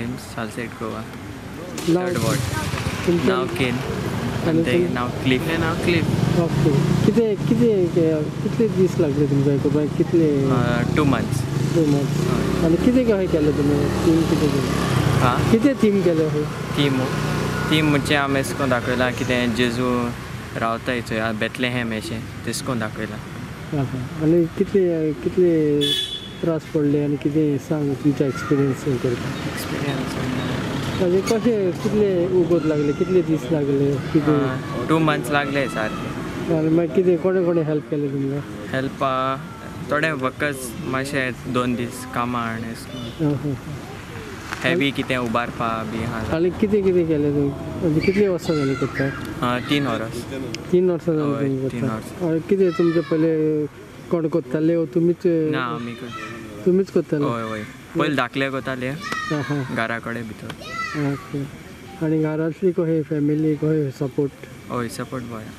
teams, Salsette Goa. Now, Third ward. Now Cain. And they now Cliff. Okay कितले दीस लागले तुमकां करपाक कितले 2 months. 2 months आनी कितें कशें केलें तुमी थीम कितें केलें कितें थीम केलें थीम म्हणजे आमी अशें करून दाखयलां कितें जेजू रावता थंय बेतलेहेम अशें तेश कोन्न दाखयलां. आनी कितले त्रास पडले आनी कितें सांग तुमचो एक्सपिरियन्स करपाक म्हणजे कशें कितले उगोत लागले कितले दीस लागले कितें 2 months लागले सारके. आनी मागीर कितें कोणे हेल्प केलें तुमकां हेल्प थोडे वर्कर्स मातशे 2 दीस कामां आनी हेवी कितें उबारपा बी आहा. आनी कितें केलें तुमी म्हणजे कितले वर्सां जालीं करता 3 वर्स 3 वर्सां जालीं करता आनी कितें तुमचे पयले कोण कोत्ताले तुमीच ना आमी तुमीच कोत्ताले हय पयलीं धाकले कोताले घरा कडेन भितर. ओके आनी घरांतली कशें फॅमिली कशें सपोर्ट हय सपोर्ट बरें.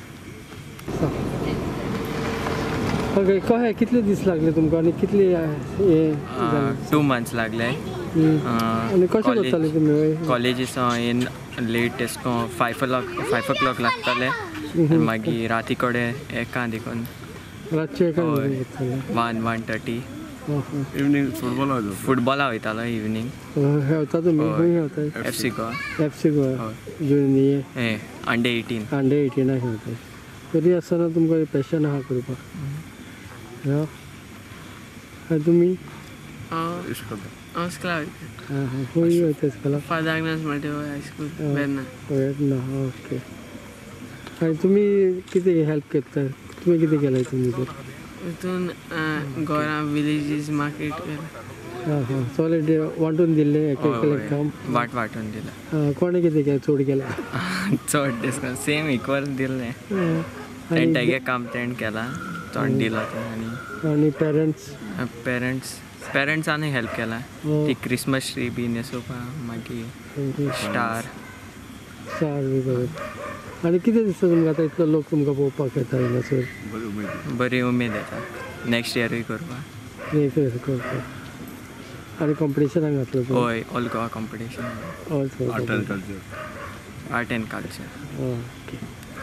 ओके कशें कितले दीस लागले तुमकां आनी कितले 2 months लागले. आनी कशें करताले तुमी कॉलेजीस इन लेट एश को 5 o'clock लागताले मागीर राती कडेन एका देखून रातचे 1:30 इवनिंग फुटबॉला वयतालो इवनिंग खेळता तुमी खंय खेळता FC गोवा जुनियर अंडर 18 खेळता तरी आसतना तुमकां पॅशन आहा करपाक तुमी खंय वयता इस्कॉला ओके आनी तुमी कितें हेल्प करता तुमी कितें केलें तुमी तर हितून गोरा विलेजीस मार्केट सगळे वांटून दिल्ले एक काम वांटून दिला. कोणे कितें केलें चड केलें चड डिस्काउंट सेम इक्वल दिल्लें तेंगे काम तेण केलां चड दिला तें आनी पेरंट्सांनी हेल्प केला ती क्रिसमस ट्री बी न्हेसोवपा मागीर स्टार बी करप आनी कितें दिसता तुमकां आतां इतलो लोक तुमकां पळोवपाक येता हांगासर बरी उमेद येता नेक्स्ट इयरूय करपाक आनी कॉम्पिटिशनाक घातलो हय all Goa competition art and culture. Okay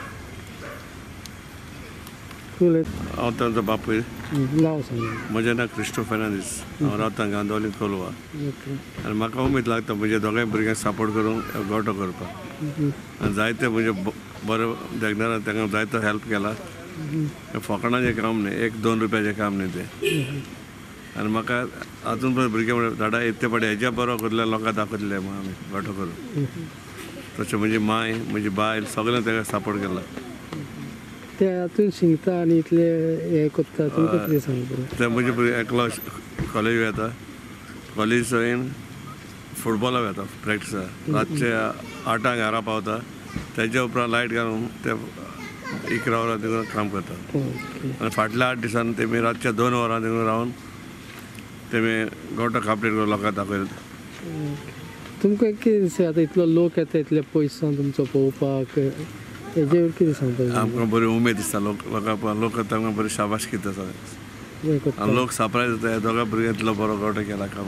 हांव तांचो बापूय नांव सांग म्हजें नांव फर्नांडीस हांव रावतां गांदोळी कोलवा आनी म्हाका उमेद लागता म्हजे दोगांय भुरग्यांक सपोर्ट करूंक गोठो करपाक आनी जायते म्हजे बरे देगनारान तांकां जायतो हेल्प केला. फकाणाचें काम न्ही 1-2 रुपयाचें काम न्ही तें आनी म्हाका आजून पळय भुरगे म्हणटा दादा येते पडे हेज्या बरो करले लोकांक दाखयतले आमी गोठो करून तशें म्हजी माय म्हजी बायल सगळें ताका सपोर्ट केला. ते हातून शिंगता आनी इतले हे करता तुमकां कितें सांगता ते म्हजे भुरगे एकलो कॉलेज वयता कॉलेजीन फुटबॉला वयता प्रॅक्टिसा रातचे 8 घरा पावता तेज्या उपरांत लायट घालून ते 11 वरां थिंगा काम करता आनी फाटल्या 8 दिसांनी तेमी रातच्या 2 वरां थिंगा रावन तेमी गोठो कंप्लीट करून लोकांक दाखयता. तुमकां कितें दिसता आतां इतलो लोक येता इतले पयसान तुमचो पळोवपाक हेजे कितें सांगता आमकां बरी उमेद दिसता लोक तांकां बरी शाबासकी दिता आनी लोक सरप्रायज जाता हे दोगा भुरग्यां इतलो बरो गोठो केला काम.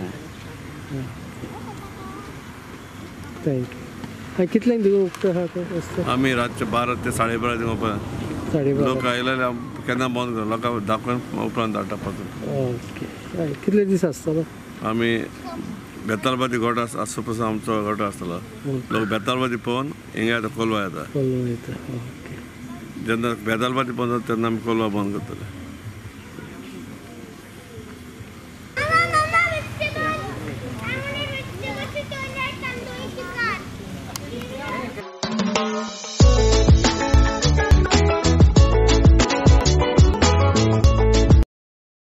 थँक्यू कितल्यांक थिंगा उक्तो आहा आमी रातचे 12 ते 12:30 थिंगा ओपन लोक आयले केन्ना बंद कर लोकांक दाखोवन उपरांत धाडटा पासून. ओके कितले दीस आसतलो आमी बेतालबाती गोठो आसता पासून आमचो गोठो आसतलो लोक बेतालबाती पळोवन हिंगा येता कोलवा येता जेन्ना बेतालबाती बंद जाता तेन्ना आमी कोलवा बंद करतले.